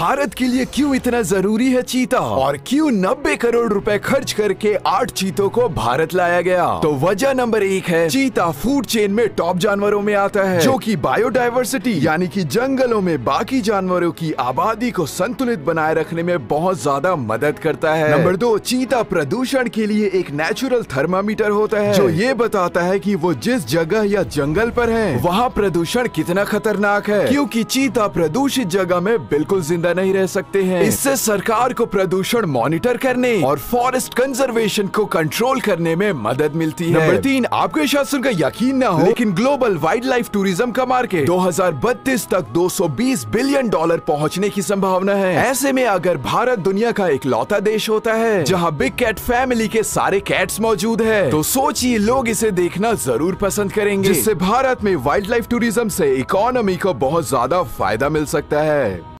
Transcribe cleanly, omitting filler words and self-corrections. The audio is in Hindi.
भारत के लिए क्यों इतना जरूरी है चीता और क्यों 90 करोड़ रुपए खर्च करके 8 चीतों को भारत लाया गया। तो वजह नंबर 1 है, चीता फूड चेन में टॉप जानवरों में आता है, जो कि बायोडायवर्सिटी यानी कि जंगलों में बाकी जानवरों की आबादी को संतुलित बनाए रखने में बहुत ज्यादा मदद करता है। नंबर 2, चीता प्रदूषण के लिए एक नेचुरल थर्मामीटर होता है, जो ये बताता है कि वो जिस जगह या जंगल पर है वहाँ प्रदूषण कितना खतरनाक है, क्योंकि चीता प्रदूषित जगह में बिल्कुल जिंदा नहीं रह सकते हैं। इससे सरकार को प्रदूषण मॉनिटर करने और फॉरेस्ट कंजर्वेशन को कंट्रोल करने में मदद मिलती है। नंबर 3, आपको ये शायद सुनकर यकीन ना हो, लेकिन ग्लोबल वाइल्ड लाइफ टूरिज्म का मार्केट 2032 तक $220 बिलियन पहुंचने की संभावना है। ऐसे में अगर भारत दुनिया का इकलौता देश होता है जहां बिग कैट फैमिली के सारे कैट्स मौजूद है, तो सोचिए लोग इसे देखना जरूर पसंद करेंगे, जिससे भारत में वाइल्ड लाइफ टूरिज्म से इकोनॉमी को बहुत ज्यादा फायदा मिल सकता है।